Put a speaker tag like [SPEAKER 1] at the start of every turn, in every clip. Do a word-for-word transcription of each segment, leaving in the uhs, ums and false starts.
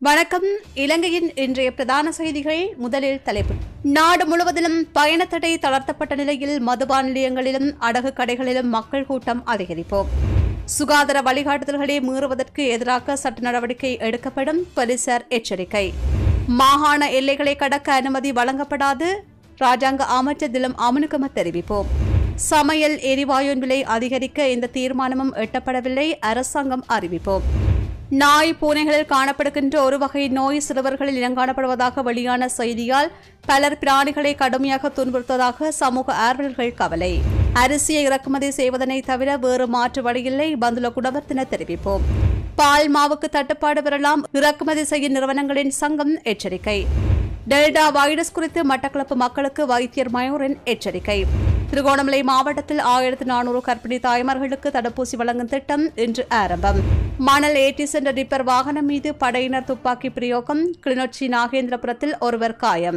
[SPEAKER 1] வணக்கம். இலங்கையின் இன்றைய பிரதான செய்திகள். முதலில் தலைப்பு. நாடு முழுவதிலும் பயணத்தடை தளர்த்தப்பட்ட நிலையில் மதுபான நிலையங்களிலும் அடகு கடைகளிலும் மக்கள் கூட்டம் அதிகரிப்போம். சுகாதார வழிகாட்டுதல்களை மீறுவதற்கு எதிராக சட்ட நடவடிக்கை எடுக்கப்படும், போலீசார் எச்சரிக்கை. மாகாண எல்லைகளை கடக்க அனுமதி வழங்கப்படாது, ராஜாங்க அமைச்சர் திலம் அமுனுகம தெரிவிப்போம். சமையல் எரிவாயுவின் விலை அதிகரிக்க எந்த தீர்மானமும் எட்டப்படவில்லை, அரசாங்கம் அறிவிப்போம். நாய் பூனைகளில் காணப்படுகின்ற ஒரு வகை நோய் சிறுவர்களில் இனங்காணப்படுவதாக வெளியான செய்தியால் பலர் பிராணிகளை கடுமையாக துன்புறுத்துவதாக சமூக ஆர்வலர்கள் கவலை. அரிசியை இறக்குமதி செய்வதனை தவிர வேறு மாற்று வழியில்லை, பந்துல குடவர்த்தின தெரிவிப்போம். பால் மாவுக்கு தட்டுப்பாடு பெறலாம், இறக்குமதி செய்யும் நிறுவனங்களின் சங்கம் எச்சரிக்கை. டெல்டா வைரஸ் குறித்து மட்டக்களப்பு மக்களுக்கு வைத்தியர் மயூரின் எச்சரிக்கை. திருகோணமலை மாவட்டத்தில் ஆயிரத்து நானூறு கர்ப்பிணி தாய்மார்களுக்கு தடுப்பூசி வழங்கும் திட்டம் இன்று ஆரம்பம். மணல் ஏற்றி சென்ற டிப்பர் வாகனம் மீது படையினர் துப்பாக்கி பிரயோகம். கிளிநொச்சி நாகேந்திரபுரத்தில் ஒருவர் காயம்.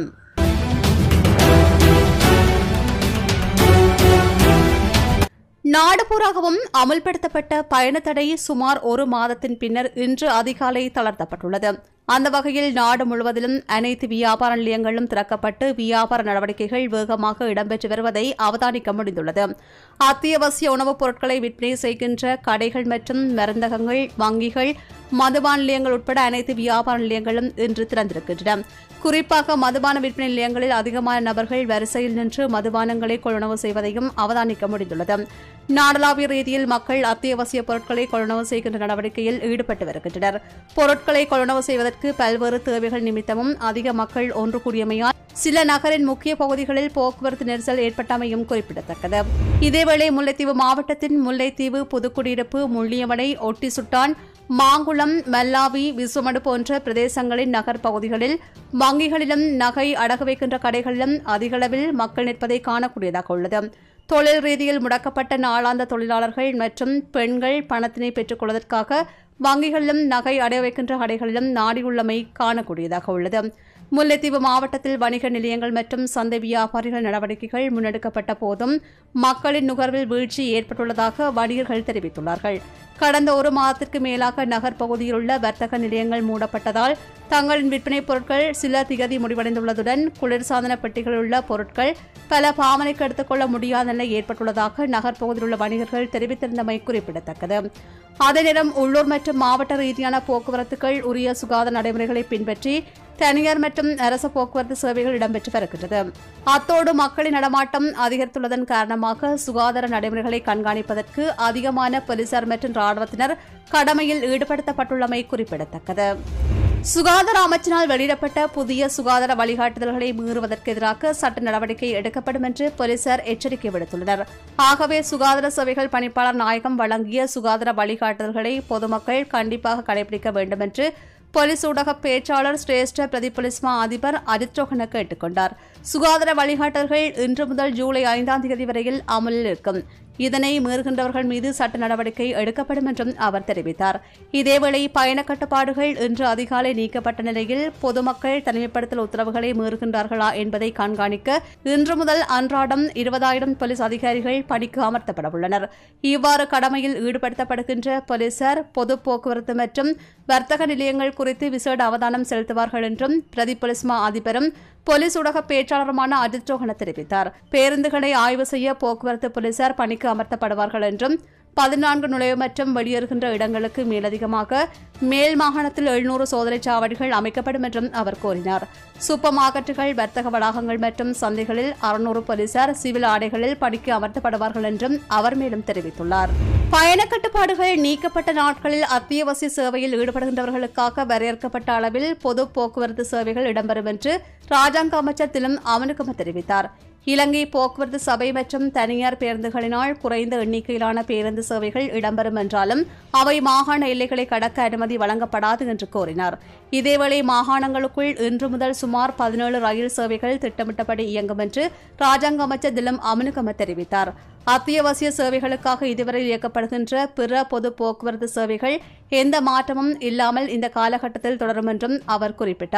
[SPEAKER 1] நாடுபூராகவும் அமல்படுத்தப்பட்ட பயணத்தடை சுமார் ஒரு மாதத்தின் பின்னர் இன்று அதிகாலை தளர்த்தப்பட்டுள்ளது. அந்த வகையில் நாடு முழுவதிலும் அனைத்து வியாபார நிலையங்களும் திறக்கப்பட்டு வியாபார நடவடிக்கைகள் வேகமாக இடம்பெற்று வருவதை அவதானிக்க முடிந்துள்ளது. அத்தியாவசிய உணவுப் பொருட்களை விற்பனை செய்கின்ற கடைகள் மற்றும் மருந்தகங்கள், வங்கிகள், மதுபான நிலையங்கள் உட்பட அனைத்து வியாபார நிலையங்களும் இன்று திறந்திருக்கின்றன. குறிப்பாக மதுபான விற்பனை நிலையங்களில் அதிகமான நபர்கள் வரிசையில் நின்று மதுபானங்களை கொள்வனவு செய்வதையும் அவதானிக்க முடிந்துள்ளது. நாடளாவிய ரீதியில் மக்கள் அத்தியாவசிய பொருட்களை கொள்வனவு செய்கின்ற நடவடிக்கையில் ஈடுபட்டு வருகின்றனர். பொருட்களை கொள்வனவு செய்வதற்கு பல்வேறு தேவைகள் நிமித்தமும் அதிக மக்கள் ஒன்று கூடியமையால் சில நகரின் முக்கிய பகுதிகளில் போக்குவரத்து நெரிசல் ஏற்பட்டமையும் குறிப்பிடத்தக்கது. இதேவேளை முல்லைத்தீவு மாவட்டத்தின் முல்லைத்தீவு, புதுக்குடியிருப்பு, முள்ளியவளை, ஒட்டிசுட்டான், மாங்குளம், மல்லாவி, விசுமடு போன்ற பிரதேசங்களின் நகர் பகுதிகளில் வங்கிகளிலும் நகை அடகு வைக்கின்ற கடைகளிலும் அதிகளவில் மக்கள் நிற்பதை காணக்கூடியதாக உள்ளது. தொழில் ரீதியில் முடக்கப்பட்ட நாளாந்த தொழிலாளர்கள் மற்றும் பெண்கள் பணத்தினை பெற்றுக் கொள்வதற்காக வங்கிகளிலும் நகை அடகு வைக்கின்ற கடைகளிலும் நாடியுள்ளமை காணக்கூடியதாக உள்ளது. முல்லைத்தீவு மாவட்டத்தில் வணிக நிலையங்கள் மற்றும் சந்தை வியாபாரிகள் நடவடிக்கைகள் முன்னெடுக்கப்பட்ட போதும் மக்களின் நுகர்வில் வீழ்ச்சி ஏற்பட்டுள்ளதாக வணிகர்கள் தெரிவித்துள்ளார்கள். கடந்த ஒரு மாதத்திற்கு மேலாக நகர் பகுதியில் உள்ள வர்த்தக நிலையங்கள் மூடப்பட்டதால் தங்களின் விற்பனைப் பொருட்கள் சில திகதி முடிவடைந்துள்ளதுடன் குளிர்சாதன பெட்டிகளில் உள்ள பொருட்கள் பல பாவனைக்கு எடுத்துக்கொள்ள முடியாத நிலை ஏற்பட்டுள்ளதாக நகர் பகுதியில் உள்ள வணிகர்கள் தெரிவித்திருந்தமை குறிப்பிடத்தக்கது. அதே நேரம் உள்ளூர் மற்றும் மாவட்ட ரீதியான போக்குவரத்துகள் உரிய சுகாதார நடைமுறைகளை பின்பற்றி தனியார் மற்றும் அரசு போக்குவரத்து சேவைகள் இடம்பெற்று வருகின்றது. அத்தோடு மக்களின் நடமாட்டம் அதிகரித்துள்ளதன் காரணமாக சுகாதார நடைமுறைகளை கண்காணிப்பதற்கு அதிகமான போலீசார் மற்றும் ராணுவத்தினர் கடமையில் ஈடுபடுத்தப்பட்டுள்ளமை குறிப்பிடத்தக்கது. சுகாதார அமைச்சினால் வெளியிடப்பட்ட புதிய சுகாதார வழிகாட்டுதல்களை மீறுவதற்கு எதிராக சட்ட நடவடிக்கை எடுக்கப்படும் என்று போலீசார் எச்சரிக்கை விடுத்துள்ளனர். ஆகவே சுகாதார சேவைகள் பணிப்பாளர் நாயகம் வழங்கிய சுகாதார வழிகாட்டுதல்களை பொதுமக்கள் கண்டிப்பாக கடைபிடிக்க வேண்டும் என்று போலீஸ் ஊடக பேச்சாளர் சிரேஷ்ட பிரதி போலீஸ் மா அதிபர் அஜித் ரோஹன கேட்டுக் கொண்டார். சுகாதார வழிகாட்டல்கள் இன்று முதல் ஜூலை ஐந்தாம் தேதி வரையில் அமலில் இருக்கும். இதனை மீறுகின்றவர்கள் மீது சட்ட நடவடிக்கை எடுக்கப்படும் என்றும் அவர் தெரிவித்தார். இதேவேளை பயண கட்டுப்பாடுகள் இன்று அதிகாலை நீக்கப்பட்ட நிலையில் பொதுமக்கள் தனிமைப்படுத்தல் உத்தரவுகளை மீறுகின்றார்களா என்பதை கண்காணிக்க இன்று முதல் அன்றாடம் இருபதாயிரம் போலீஸ் அதிகாரிகள் பணிக்கு அமர்த்தப்பட உள்ளனர். இவ்வாறு கடமையில் ஈடுபடுத்தப்படுகின்ற போலீசார் பொது போக்குவரத்து மற்றும் வர்த்தக நிலையங்கள் குறித்து விசேட அவதானம் செலுத்துவார்கள் என்றும் பிரதி போலீஸ் மா அதிபரும் போலீஸ் ஊடக பேச்சாளருமான அஜித் ரோஹன தெரிவித்தார். பேருந்துகளை ஆய்வு செய்ய போக்குவரத்து போலீசார் பணிக்கு அமர்த்தப்படுவார்கள் என்றும் பதினான்கு நுழைவு மற்றும் வெளியேறுகின்ற இடங்களுக்கு மேலதிகமாக மேல் மாகாணத்தில் எழுநூறு சோதனை சாவடிகள் அமைக்கப்படும் என்றும் அவர் கூறினார். சூப்பர் மார்க்கெட்டுகள், வர்த்தக வளாகங்கள் மற்றும் சந்தைகளில் அறுநூறு போலீசார் சிவில் ஆடைகளில் பணிக்கு அமர்த்தப்படுவார்கள் என்றும் அவர் மேலும் தெரிவித்துள்ளார். பயண கட்டுப்பாடுகள் நீக்கப்பட்ட நாட்களில் அத்தியாவசிய சேவையில் ஈடுபடுகின்றவர்களுக்காக வரையறுக்கப்பட்ட அளவில் பொது போக்குவரத்து சேவைகள் இடம்பெறும் என்று ராஜாங்க அமைச்சர் திலம் அமுனுகம தெரிவித்தார். இலங்கை போக்குவரத்து சபை மற்றும் தனியார் பேருந்துகளினால் குறைந்த எண்ணிக்கையிலான பேருந்து சேவைகள் இடம்பெறும் என்றாலும் அவை மாகாண எல்லைகளை கடக்க அனுமதி வழங்கப்படாது என்று கூறினார். இதேவேளை மாகாணங்களுக்குள் இன்று முதல் சுமார் பதினேழு ரயில் சேவைகள் திட்டமிட்டபடி இயங்கும் என்று ராஜாங்க அமைச்சர் திலம் அமுனுகம தெரிவித்தார். அத்தியாவசிய சேவைகளுக்காக இதுவரை இயக்கப்படுகின்ற பிற பொது போக்குவரத்து சேவைகள் எந்த மாற்றமும் இல்லாமல் இந்த காலகட்டத்தில் தொடரும் என்றும் அவர் குறிப்பிட்டார்.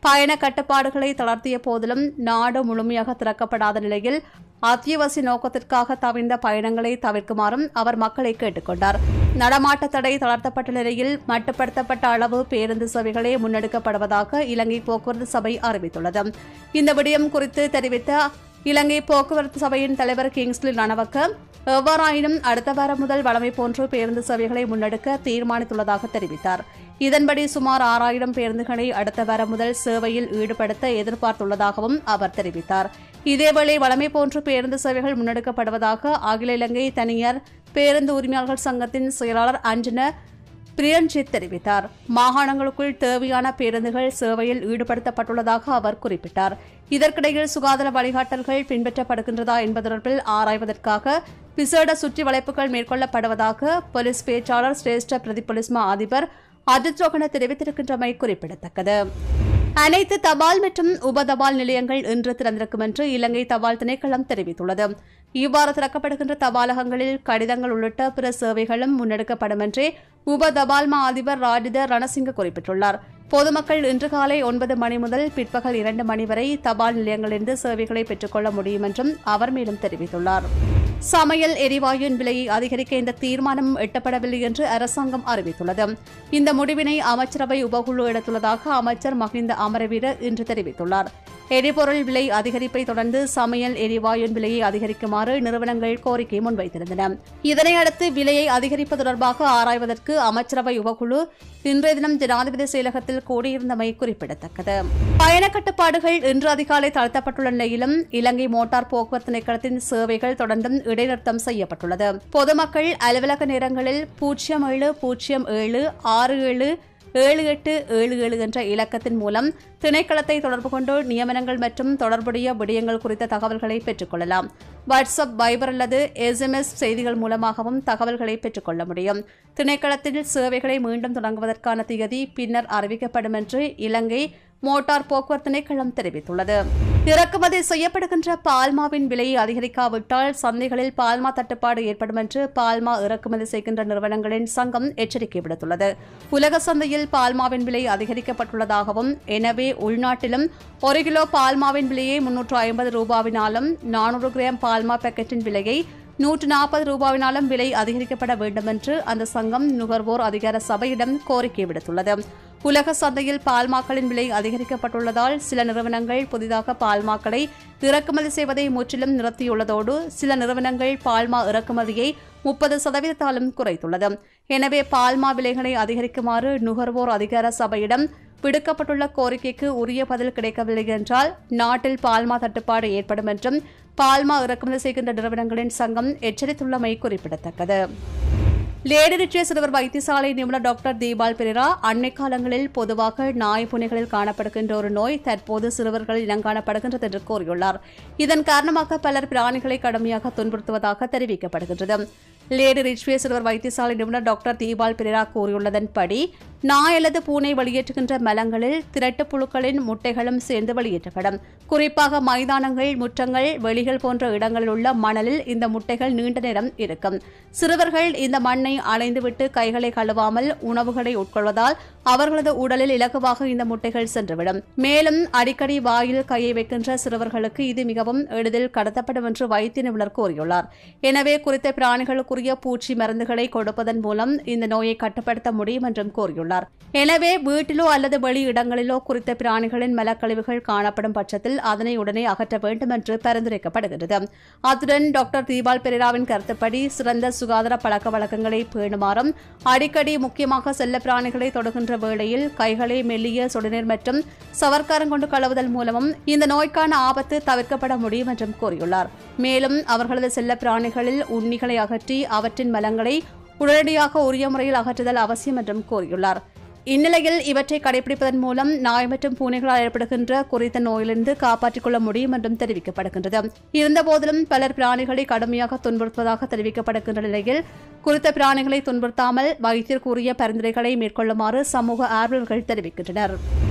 [SPEAKER 1] பயண கட்டுப்பாடுகளை தளர்த்திய போதிலும் நாடு முழுமையாக திறக்கப்படாத நிலையில் அத்தியாவசிய நோக்கத்திற்காக தவிர்ந்த பயணங்களை தவிர்க்குமாறும் அவர் மக்களை கேட்டுக் கொண்டார். நடமாட்ட தடை தளர்த்தப்பட்ட நிலையில் மட்டுப்படுத்தப்பட்ட அளவு பேருந்து சேவைகளே முன்னெடுக்கப்படுவதாக இலங்கை போக்குவரத்து சபை அறிவித்துள்ளது. இந்த விடயம் குறித்து தெரிவித்த இலங்கை போக்குவரத்து சபையின் தலைவர் கிங்ஸ்லி ரணவக்க, எவ்வாறாயினும் அடுத்த வாரம் முதல் வழமை போன்று பேருந்து சேவைகளை முன்னெடுக்க தீர்மானித்துள்ளதாக தெரிவித்தார். இதன்படி சுமார் ஆறாயிரம் பேருந்துகளை அடுத்த வாரம் முதல் சேவையில் ஈடுபடுத்த எதிர்பார்த்துள்ளதாகவும் அவர் தெரிவித்தார். இதேவேளை வழமை போன்று பேருந்து சேவைகள் முன்னெடுக்கப்படுவதாக அகில இலங்கை தனியார் பேருந்து உரிமையாளர்கள் சங்கத்தின் செயலாளர் அஞ்சன பிரியன்ஜித் தெரிவித்தார். மாகாணங்களுக்குள் தேவையான பேருந்துகள் சேவையில் ஈடுபடுத்தப்பட்டுள்ளதாக அவர் குறிப்பிட்டார். இதற்கிடையில் சுகாதார வழிகாட்டல்கள் பின்பற்றப்படுகின்றதா என்பது தொடர்பில் ஆராய்வதற்காக விசேட சுற்றி வளைப்புகள் மேற்கொள்ளப்படுவதாக போலீஸ் பேச்சாளர் சிரேஷ்ட பிரதி போலீஸ் மா அதிபர் அஜித் ரோஹன தெரிவித்திருக்கின்றமை குறிப்பிடத்தக்கது. அனைத்து தபால் மற்றும் உப தபால் நிலையங்கள் இன்று திறந்திருக்கும் என்று இலங்கை தபால் திணைக்களம் தெரிவித்துள்ளது. இவ்வாறு திறக்கப்படுகின்ற தபாலகங்களில் கடிதங்கள் உள்ளிட்ட பிற சேவைகளும் முன்னெடுக்கப்படும் என்று உப தபால் மா அதிபர் ராஜித ரணசிங்க குறிப்பிட்டுள்ளார். பொதுமக்கள் இன்று காலை ஒன்பது மணி முதல் பிற்பகல் இரண்டு மணி வரை தபால் நிலையங்களிலிருந்து சேவைகளை பெற்றுக்கொள்ள முடியும் என்றும் அவர் மேலும் தெரிவித்துள்ளார். சமையல் எரிவாயுவின் விலையை அதிகரிக்க இந்த தீர்மானம் எட்டப்படவில்லை என்று அரசாங்கம் அறிவித்துள்ளது. இந்த முடிவினை அமைச்சரவை உபகுழு எடுத்துள்ளதாக அமைச்சர் மஹிந்த அமரவீர இன்று தெரிவித்துள்ளார். எரிபொருள் விலை அதிகரிப்பை தொடர்ந்து சமையல் எரிவாயுவின் விலையை அதிகரிக்குமாறு நிறுவனங்கள் கோரிக்கை முன்வைத்திருந்தன. இதனையடுத்து விலையை அதிகரிப்பு தொடர்பாக ஆராய்வதற்கு அமைச்சரவை உபகுழு இன்றைய தினம் ஜனாதிபதி செயலகத்தில் கூடியிருந்தமை குறிப்பிடத்தக்கது. பயண கட்டுப்பாடுகள் இன்று அதிகாலை தளர்த்தப்பட்டுள்ள நிலையிலும் இலங்கை மோட்டார் போக்குவரத்து திணைக்களத்தின் சேவைகள் தொடர்ந்தும் இடைநிறுத்தம் செய்யப்பட்டுள்ளது. பொதுமக்கள் அலுவலக நேரங்களில் பூஜ்ஜியம் ஏழு பூஜ்ஜியம் ஏழு ஆறு ஏழு ஏழு எட்டு ஏழு ஏழு என்ற இலக்கத்தின் மூலம் திணைக்களத்தை தொடர்பு கொண்டு நியமனங்கள் மற்றும் தொடர்புடைய விடயங்கள் குறித்த தகவல்களை பெற்றுக் கொள்ளலாம். வாட்ஸ்அப், வைபர் அல்லது எஸ்எம்எஸ் செய்திகள் மூலமாகவும் தகவல்களை பெற்றுக் கொள்ள முடியும். திணைக்களத்தில் சேவைகளை மீண்டும் தொடங்குவதற்கான திகதி பின்னர் அறிவிக்கப்படும் என்று இலங்கை மோட்டார் போக்குவரத்து திணைக்களம் தெரிவித்துள்ளது. இறக்குமதி செய்யப்படுகின்ற பால்மாவின் விலையை அதிகரிக்காவிட்டால் சந்தைகளில் பால்மா தட்டுப்பாடு ஏற்படும் என்று பால்மா இறக்குமதி செய்கின்ற நிறுவனங்களின் சங்கம் எச்சரிக்கை விடுத்துள்ளது. உலக சந்தையில் பால்மாவின் விலை அதிகரிக்கப்பட்டுள்ளதாகவும் எனவே உள்நாட்டிலும் ஒரு கிலோ பால்மாவின் விலையை முன்னூற்று ஐம்பது ரூபாவினாலும் நானூறு கிராம் பால்மா பாக்கெட்டின் விலையை நூற்று நாற்பது ரூபாவினாலும் விலை அதிகரிக்கப்பட வேண்டும் என்று அந்த சங்கம் நுகர்வோர் அதிகார சபையிடம் கோரிக்கை விடுத்துள்ளது. உலக சந்தையில் பால்மாக்களின் விலை அதிகரிக்கப்பட்டுள்ளதால் சில நிறுவனங்கள் புதிதாக பால்மாக்களை இறக்குமதி செய்வதை முற்றிலும் நிறுத்தியுள்ளதோடு சில நிறுவனங்கள் பால்மா இறக்குமதியை முப்பது சதவீதத்தாலும் குறைத்துள்ளது. எனவே பால்மா விலைகளை அதிகரிக்குமாறு நுகர்வோர் அதிகார சபையிடம் விடுக்கப்பட்டுள்ள கோரிக்கைக்கு உரிய பதில் கிடைக்கவில்லை என்றால் நாட்டில் பால்மா தட்டுப்பாடு ஏற்படும் என்றும் பால்மா இறக்குமதி செய்கின்ற நிறுவனங்களின் சங்கம் எச்சரித்துள்ளமை குறிப்பிடத்தக்கது. லேடி ரிட்ரே சிறுவர் வைத்தியசாலை நிபுணர் டாக்டர் தீபால் பெரேரா அண்மை காலங்களில் பொதுவாக நாய் பூனைகளில் காணப்படுகின்ற ஒரு நோய் தற்போது சிறுவர்களில் இனங்காணப்படுகின்றது என்று கூறியுள்ளார். இதன் காரணமாக பலர் பிராணிகளை கடுமையாக துன்புறுத்துவதாக தெரிவிக்கப்படுகின்றது. லேடி ரிட்ரே சிறுவர் வைத்தியசாலை நிபுணர் டாக்டர் தீபால் பெரேரா கூறியுள்ளதன்படி நாய் அல்லது பூனை வெளியேற்றுகின்ற மலங்களில் திரட்டு புழுக்களின் முட்டைகளும் சேர்ந்து வெளியேற்றப்படும். குறிப்பாக மைதானங்கள், முற்றங்கள், வெளிகள் போன்ற இடங்களில் உள்ள மணலில் இந்த முட்டைகள் நீண்ட நேரம் இருக்கும். சிறுவர்கள் இந்த மண்ணை அலைந்துவிட்டு கைகளை கழுவாமல் உணவுகளை உட்கொள்வதால் அவர்களது உடலில் இலகுவாக இந்த முட்டைகள் சென்றுவிடும். மேலும் அடிக்கடி வாயில் கையை வைக்கின்ற சிறுவர்களுக்கு இது மிகவும் எளிதில் கடத்தப்படும் என்று வைத்திய நிபுணர் கூறியுள்ளார். எனவே குறித்த பிராணிகளுக்குரிய பூச்சி மருந்துகளை கொடுப்பதன் மூலம் இந்த நோயை கட்டுப்படுத்த முடியும் என்றும் கூறியுள்ளார். எனவே வீட்டிலோ அல்லது வெளி இடங்களிலோ குறித்த பிராணிகளின் மலக்கழிவுகள் காணப்படும் பட்சத்தில் அதனை உடனே அகற்ற வேண்டும் என்று பரிந்துரைக்கப்படுகிறது. அத்துடன் டாக்டர் தீபால் பெரேராவின் கருத்துப்படி சிறந்த சுகாதார பழக்க வழக்கங்களை பேணுமாறும் அடிக்கடி முக்கியமாக செல்ல பிராணிகளை தொடுகின்ற வேளையில் கைகளை மெல்லிய சுடுநீர் மற்றும் சவர்க்காரம் கொண்டு கழுவுதல் மூலமும் இந்த நோய்க்கான ஆபத்து தவிர்க்கப்பட முடியும் என்றும் கூறியுள்ளார். மேலும் அவர்களது செல்ல பிராணிகளில் உண்ணிகளை அகற்றி அவற்றின் மலங்களை உடனடியாக உரிய முறையில் அகற்றுதல் அவசியம் என்றும் கூறியுள்ளார். இந்நிலையில் இவற்றை கடைபிடிப்பதன் மூலம் நாய் மற்றும் பூனைகளால் ஏற்படுகின்ற குறித்த நோயிலிருந்து காப்பாற்றிக் கொள்ள முடியும் என்றும் தெரிவிக்கப்படுகின்றது. இருந்தபோதிலும் பலர் பிராணிகளை கடுமையாக துன்புறுத்துவதாக தெரிவிக்கப்படுகின்ற நிலையில் குறித்த பிராணிகளை துன்புறுத்தாமல் வைத்தியர் கூறிய பரிந்துரைகளை மேற்கொள்ளுமாறு சமூக ஆர்வலர்கள் தெரிவிக்கின்றனர்.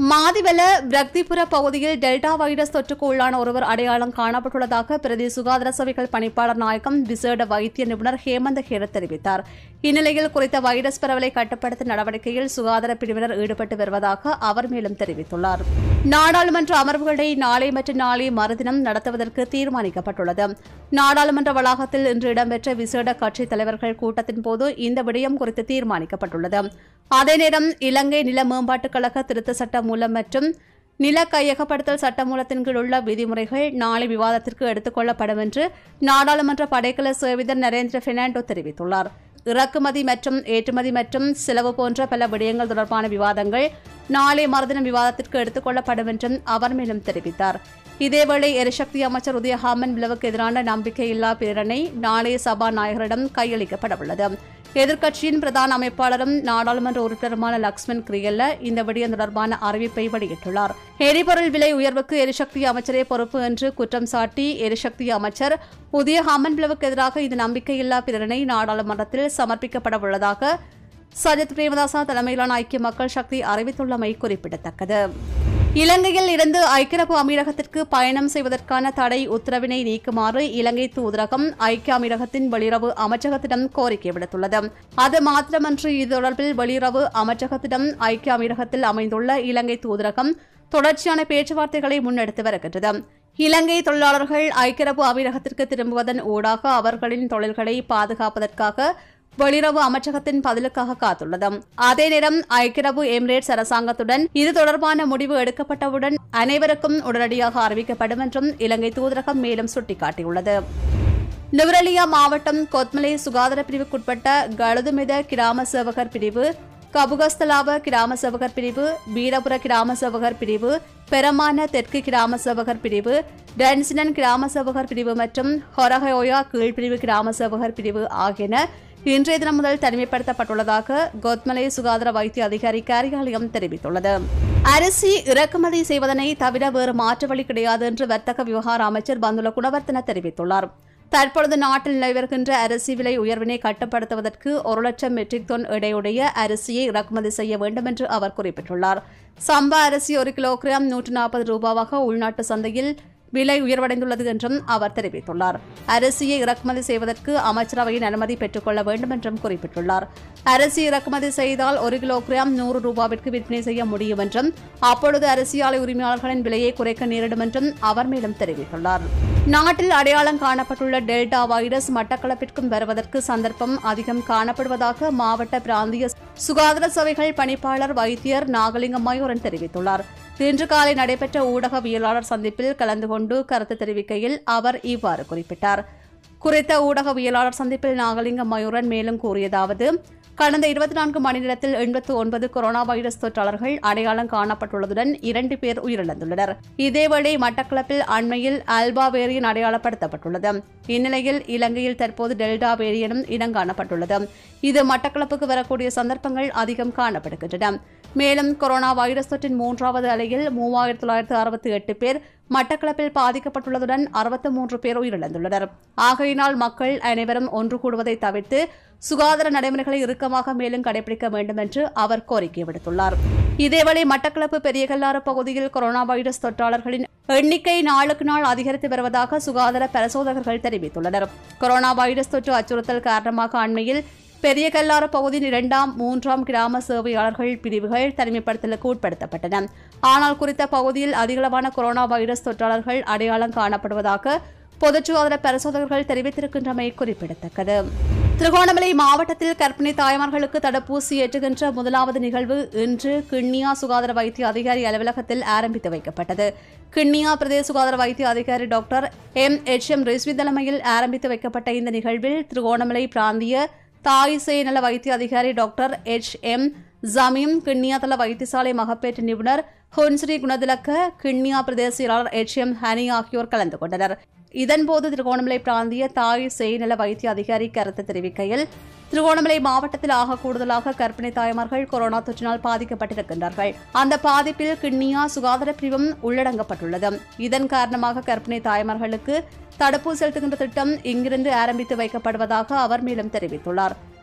[SPEAKER 1] மாதிவெல பிரக்திபுர பகுதியில் டெல்டா வைரஸ் தொற்றுக்கு உள்ளான ஒருவர் அடையாளம் காணப்பட்டுள்ளதாக பிரதி சுகாதார சேவைகள் பணிப்பாளர் நாயகம் விசேட வைத்திய நிபுணர் ஹேமந்த ஹேர தெரிவித்தார். இந்நிலையில் குறித்த வைரஸ் பரவலை கட்டுப்படுத்தும் நடவடிக்கையில் சுகாதார பிரிவினர் ஈடுபட்டு வருவதாக அவர் மேலும் தெரிவித்துள்ளார். நாடாளுமன்ற அமர்வுகளை நாளை மற்றும் நாளை மறுதினம் நடத்துவதற்கு தீர்மானிக்கப்பட்டுள்ளது. நாடாளுமன்ற வளாகத்தில் இன்று இடம்பெற்ற விசேட கட்சித் தலைவர்கள் கூட்டத்தின் போது இந்த விடயம் குறித்து தீர்மானிக்கப்பட்டுள்ளது. அதே நேரம் இலங்கை நில மேம்பாட்டுக் கழக திருத்த சட்ட மூலம் மற்றும் நில கையகப்படுத்தல் சட்ட மூலத்தின் கீழ் உள்ள விதிமுறைகள் நாளை விவாதத்திற்கு எடுத்துக் கொள்ளப்படும் என்று நாடாளுமன்ற படைக்கல சேவிதர் நரேந்திர பெர்னாண்டோ தெரிவித்துள்ளார். இறக்குமதி மற்றும் ஏற்றுமதி மற்றும் செலவு போன்ற பல விடயங்கள் தொடர்பான விவாதங்கள் நாளை மறுதினம் விவாதத்திற்கு எடுத்துக் கொள்ளப்படும் என்றும் அவர் மேலும் தெரிவித்தார். இதேவேளை எரிசக்தி அமைச்சர் உதயஹாமன் விளவுக்கு எதிரான நம்பிக்கையில்லா பிரேரணை நாளைய சபாநாயகரிடம் கையளிக்கப்படவுள்ளது. எதிர்க்கட்சியின் பிரதான அமைப்பாளரும் நாடாளுமன்ற உறுப்பினருமான லக்ஷ்மன் கிரியல்ல இந்த விடயம் தொடர்பான அறிவிப்பை வெளியிட்டுள்ளார். எரிபொருள் விலை உயர்வுக்கு எரிசக்தி அமைச்சரே பொறுப்பு என்று குற்றம் சாட்டி எரிசக்தி அமைச்சர் உதயஹாமன் விளவுக்கு எதிராக இந்த நம்பிக்கையில்லா பிரேரணை நாடாளுமன்றத்தில் சமர்ப்பிக்கப்படவுள்ளதாக சஜித் பிரேமதாசா தலைமையிலான ஐக்கிய மக்கள் சக்தி அறிவித்துள்ளமை குறிப்பிடத்தக்கது. இலங்கையில் இருந்து ஐக்கிய அரபு அமீரகத்திற்கு பயணம் செய்வதற்கான தடை உத்தரவினை நீக்குமாறு இலங்கை தூதரகம் ஐக்கிய அமீரகத்தின் வெளியுறவு அமைச்சகத்திடம் கோரிக்கை விடுத்துள்ளது. அது மாத்திரமன்றி இது தொடர்பில் வெளியுறவு அமைச்சகத்திடம் ஐக்கிய அமீரகத்தில் அமைந்துள்ள இலங்கை தூதரகம் தொடர்ச்சியான பேச்சுவார்த்தைகளை முன்னெடுத்து வருகின்றது. இலங்கை தொழிலாளர்கள் ஐக்கிய அரபு அமீரகத்திற்கு திரும்புவதன் ஊடாக அவர்களின் தொழில்களை பாதுகாப்பதற்காக வெளியுறவு அமைச்சகத்தின் பதிலுக்காக காத்துள்ளது. அதே நேரம் ஐக்கிய அரபு எமிரேட்ஸ் அரசாங்கத்துடன் இது தொடர்பான முடிவு எடுக்கப்பட்டவுடன் அனைவருக்கும் உடனடியாக அறிவிக்கப்படும் என்றும் இலங்கை தூதரகம் மேலும் சுட்டிக்காட்டியுள்ளது. நுவரெலியா மாவட்டம் கொத்மலை சுகாதார பிரிவுக்குட்பட்ட கழுதுமித கிராம சேவகர் பிரிவு, கபுகஸ்தலாவ கிராம சேவகர் பிரிவு, வீரபுர கிராம சேவகர் பிரிவு, பெரமான தெற்கு கிராம சேவகர் பிரிவு, டென்சினன் கிராம சேவகர் பிரிவு மற்றும் ஹொரஹயோயா கீழ்பிரிவு கிராம சேவகர் பிரிவு ஆகியன இன்றைய தினம் முதல் தனிமைப்படுத்தப்பட்டுள்ளதாக கொத்மலை சுகாதார வைத்திய அதிகாரி காரியாலயம் தெரிவித்துள்ளது. அரிசி இறக்குமதி செய்வதனை தவிர வேறு மாற்று வழி கிடையாது என்று வர்த்தக விவகார அமைச்சர் பந்துல குணவர்த்தன தெரிவித்துள்ளார். தற்பொழுது நாட்டில் நிலவருகின்ற அரிசி விலை உயர்வினை கட்டுப்படுத்துவதற்கு ஒரு லட்சம் மெட்ரிக் டன் எடையுடைய அரிசியை இறக்குமதி செய்ய வேண்டும் என்று அவர் குறிப்பிட்டுள்ளார். சம்பா அரிசி ஒரு கிலோகிராம் நூற்று நாற்பது ரூபாவாக உள்நாட்டு சந்தையில் விலை உயர்வடைந்துள்ளது என்றும் அவர் தெரிவித்துள்ளார். அரிசியை இறக்குமதி செய்வதற்கு அமைச்சரவையின் அனுமதி பெற்றுக் கொள்ள வேண்டும் என்றும் குறிப்பிட்டுள்ளார். அரிசி இறக்குமதி செய்தால் ஒரு கிலோகிராம் நூறு ரூபாவிற்கு விற்பனை செய்ய முடியும் என்றும் அப்பொழுது அரிசி ஆலை உரிமையாளர்களின் விலையை குறைக்க நேரிடும் என்றும் அவர் மேலும் தெரிவித்துள்ளார். நாட்டில் அடையாளம் காணப்பட்டுள்ள டெல்டா வைரஸ் மட்டக்களப்பிற்கும் வருவதற்கு சந்தர்ப்பம் அதிகம் காணப்படுவதாக மாவட்ட பிராந்திய சுகாதார சேவைகள் பணிப்பாளர் வைத்தியர் நாகலிங்கம் மயூரன் தெரிவித்துள்ளார். இன்று காலை நடைபெற்ற ஊடகவியலாளர் சந்திப்பில் கலந்து கொண்டு கருத்து தெரிவிக்கையில் அவர் இவ்வாறு குறிப்பிட்டார். குறித்த ஊடகவியலாளர் சந்திப்பில் நாகலிங்கம் மயூரன் மேலும் கூறியதாவது, கடந்த இருபத்தி நான்கு மணி நேரத்தில் எண்பத்தி ஒன்பது கொரோனா வைரஸ் தொற்றாளர்கள் அடையாளம் காணப்பட்டுள்ளதுடன் இரண்டு பேர் உயிரிழந்துள்ளனர். இதேவேளை மட்டக்களப்பில் அண்மையில் ஆல்பா வேரியன் அடையாளப்படுத்தப்பட்டுள்ளது. இந்நிலையில் இலங்கையில் தற்போது டெல்டா வேரியனும் இனங்காணப்பட்டுள்ளது. இது மட்டக்களப்புக்கு வரக்கூடிய சந்தர்ப்பங்கள் அதிகம் காணப்படுகின்றன. மேலும் கொரோனா வைரஸ் தொற்றின் மூன்றாவது அலையில் மூவாயிரத்து தொள்ளாயிரத்து அறுபத்தி எட்டு பேர் மட்டக்களப்பில் பாதிக்கப்பட்டுள்ளதுடன் அறுபத்தி மூன்று பேர் உயிரிழந்துள்ளனர். ஆகையினால் மக்கள் அனைவரும் ஒன்று கூடுவதை தவிர்த்து சுகாதார நடைமுறைகளை இறுக்கமாக மேலும் கடைபிடிக்க வேண்டும் என்று அவர் கோரிக்கை விடுத்துள்ளார். இதேவேளை மட்டக்களப்பு பெரியகல்லாறு பகுதியில் கொரோனா வைரஸ் தொற்றாளர்களின் எண்ணிக்கை நாளுக்கு நாள் அதிகரித்து வருவதாக சுகாதார பரிசோதகர்கள் தெரிவித்துள்ளனர். கொரோனா வைரஸ் தொற்று அச்சுறுத்தல் காரணமாக அண்மையில் பெரிய கல்லாறு பகுதியின் இரண்டாம் மூன்றாம் கிராம சேவையாளர்கள் பிரிவுகள் தனிமைப்படுத்தலுக்கு உட்படுத்தப்பட்டன. ஆனால் குறித்த பகுதியில் அதிகளவான கொரோனா வைரஸ் தொற்றாளர்கள் அடையாளம் காணப்படுவதாக பொது சுகாதார பரிசோதகர்கள் தெரிவித்திருக்கின்றமை குறிப்பிடத்தக்கது. திருகோணமலை மாவட்டத்தில் கர்ப்பிணி தாய்மார்களுக்கு தடுப்பூசி ஏற்றுகின்ற முதலாவது நிகழ்வு இன்று கிண்ணியா சுகாதார வைத்திய அதிகாரி அலுவலகத்தில் ஆரம்பித்து வைக்கப்பட்டது. கிண்ணியா பிரதேச சுகாதார வைத்திய அதிகாரி doctor M H M Rizvi தலைமையில் ஆரம்பித்து வைக்கப்பட்ட இந்த நிகழ்வில் திருகோணமலை பிராந்திய தாய் சேய் நல வைத்திய அதிகாரி doctor H M Jameem, Kinniya தள வைத்தியசாலை மகப்பேற்று நிபுணர் ஹொன்ஸ்ரீ குணதிலக்க, கிண்ணியா பிரதேச செயலாளர் எச் எம் ஹனி ஆகியோர் கலந்து கொண்டனர். இதன்போது திருகோணமலை பிராந்திய தாய் சேய் நல வைத்திய அதிகாரி கருத்து தெரிவிக்கையில், திருகோணமலை மாவட்டத்தில் ஆக கூடுதலாக கர்ப்பிணி தாய்மார்கள் கொரோனா தொற்றினால் பாதிக்கப்பட்டிருக்கின்றார்கள். அந்த பாதிப்பில் கிண்ணியா சுகாதார பிரிவும் உள்ளடங்கப்பட்டுள்ளது. இதன் காரணமாக கர்ப்பிணி தாய்மார்களுக்கு தடுப்பூசி செலுத்துகின்ற திட்டம் இங்கிருந்து ஆரம்பித்து வைக்கப்படுவதாக அவர் மேலும் தெரிவித்துள்ளார்.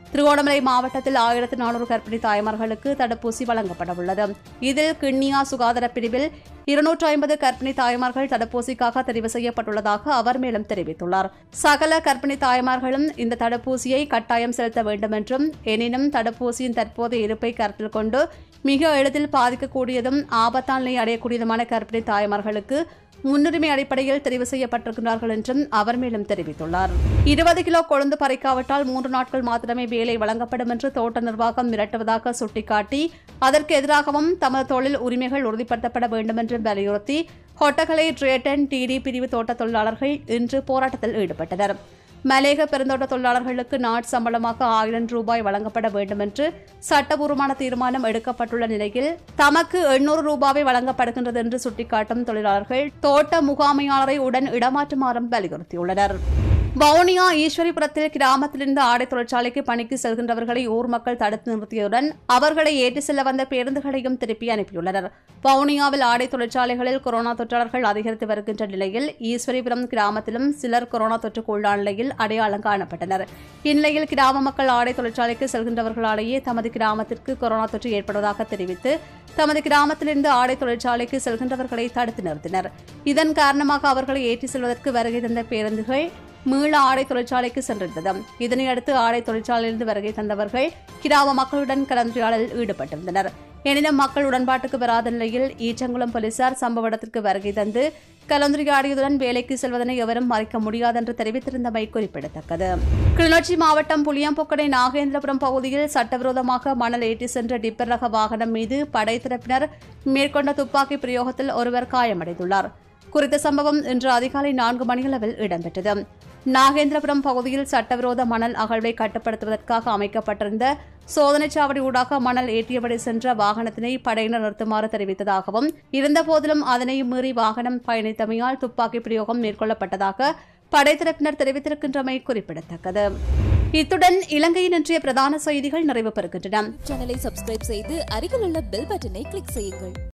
[SPEAKER 1] திருகோணமலை மாவட்டத்தில் ஆயிரத்து நானூறு கர்ப்பிணி தாய்மார்களுக்கு தடுப்பூசி வழங்கப்பட உள்ளது. இதில் கிண்ணியா சுகாதார பிரிவில் இருநூற்று ஐம்பது கர்ப்பிணி தாய்மார்கள் தடுப்பூசிக்காக தெரிவு செய்யப்பட்டுள்ளதாக அவர் மேலும் தெரிவித்துள்ளார். சகல கர்ப்பிணி தாய்மார்களும் இந்த தடுப்பூசியை கட்டாயம் செலுத்த வேண்டும் என்றும், எனினும் தடுப்பூசியின் தற்போதைய இருப்பை கருத்தில் கொண்டு மிக எளிதில் பாதிக்கக்கூடியதும் ஆபத்தான நிலை அடையக்கூடியதுமான கர்ப்பிணி தாய்மார்களுக்கு முன்னுரிமை அடிப்படையில் தெரிவு செய்யப்பட்டிருக்கிறார்கள் என்றும் அவர் மேலும் தெரிவித்துள்ளார். இருபது கிலோ கொழுந்து பறிக்காவிட்டால் மூன்று நாட்கள் மாத்திரமே வேலை வழங்கப்படும் என்று தோட்ட நிர்வாகம் மிரட்டுவதாக சுட்டிக்காட்டி அதற்கு எதிராகவும் தமது தொழில் உரிமைகள் உறுதிப்படுத்தப்பட வேண்டும் என்று வலியுறுத்தி ஹொட்டகலை டிரேட்டன் டிடி பிரிவு தோட்ட தொழிலாளர்கள் இன்று போராட்டத்தில் ஈடுபட்டனர். மலேக பெருந்தோட்ட தொழிலாளர்களுக்கு நாட் சம்பளமாக ஆயிரம் ரூபாய் வழங்கப்பட வேண்டும் என்று சட்டபூர்வமான தீர்மானம் எடுக்கப்பட்டுள்ள நிலையில் தமக்கு எண்ணூறு ரூபாய் வழங்கப்படுகின்றது என்று சுட்டிக்காட்டும் தொழிலாளர்கள் தோட்ட முகாமையாளரை உடன் இடமாற்றுமாறும் வலியுறுத்தியுள்ளனர். வவுனியா ஈஸ்வரிபுரத்தில் கிராமத்திலிருந்து ஆடை தொழிற்சாலைக்கு பணிக்கு செல்கின்றவர்களை ஊர் மக்கள் தடுத்து நிறுத்தியதுடன் அவர்களை ஏற்றி செல்ல வந்த பேருந்துகளையும் திருப்பி அனுப்பியுள்ளனர். வவுனியாவில் ஆடை தொழிற்சாலைகளில் கொரோனா தொற்றாளர்கள் அதிகரித்து வருகின்ற நிலையில் ஈஸ்வரிபுரம் கிராமத்திலும் சிலர் கொரோனா தொற்றுக்குள்ளான நிலையில் அடையாளம் காணப்பட்டனர். இந்நிலையில் கிராம மக்கள் ஆடை தொழிற்சாலைக்கு செல்கின்றவர்களாலேயே தமது கிராமத்திற்கு கொரோனா தொற்று ஏற்படுவதாக தெரிவித்து தமது கிராமத்திலிருந்து ஆடை தொழிற்சாலைக்கு செல்கின்றவர்களை தடுத்து நிறுத்தினர். இதன் காரணமாக அவர்களை ஏற்றி செல்வதற்கு வருகை தந்த பேருந்துகள் மீள ஆடை தொழிற்சாலைக்கு சென்றிருந்தது. இதனையடுத்து ஆடை தொழிற்சாலையிலிருந்து வருகை தந்தவர்கள் கிராம மக்களுடன் கலந்துரையாடலில் ஈடுபட்டிருந்தனர். எனினும் மக்கள் உடன்பாட்டுக்கு வராத நிலையில் ஈச்சங்குளம் போலீசார் சம்பவ இடத்திற்கு வருகை தந்து கலந்துரையாடியதுடன் வேலைக்கு செல்வதனை எவரும் மறைக்க முடியாது என்று தெரிவித்திருந்தமை குறிப்பிடத்தக்கது. கிளிநொச்சி மாவட்டம் புளியம்பொக்கடை நாகேந்திரபுரம் பகுதியில் சட்டவிரோதமாக மணல் ஏற்றி சென்ற டிப்பர் ரக வாகனம் மீது படைத்தரப்பினர் மேற்கொண்ட துப்பாக்கி பிரயோகத்தில் ஒருவர் காயமடைந்துள்ளார். குறித்த சம்பவம் இன்று அதிகாலை நான்கு மணியளவில் இடம்பெற்றது. நாகேந்திரபுரம் பகுதியில் சட்டவிரோத மணல் அகழ்வை கட்டுப்படுத்துவதற்காக அமைக்கப்பட்டிருந்த சோதனைச் சாவடி ஊடாக மணல் ஏற்றியபடி சென்ற வாகனத்தினை படையினர் நிறுத்துமாறு தெரிவித்ததாகவும், இருந்தபோதிலும் அதனை மீறி வாகனம் பயணித்தமையால் துப்பாக்கி பிரயோகம் மேற்கொள்ளப்பட்டதாக படைத்தரப்பினர் தெரிவித்திருக்கின்றமை குறிப்பிடத்தக்கது. இத்துடன் இலங்கையின் இன்றைய பிரதான செய்திகள் நிறைவு பெறுகின்றன.
[SPEAKER 2] சேனலை சப்ஸ்கிரைப் செய்து அருகில் உள்ள பெல் பட்டனை கிளிக் செய்யுங்கள்.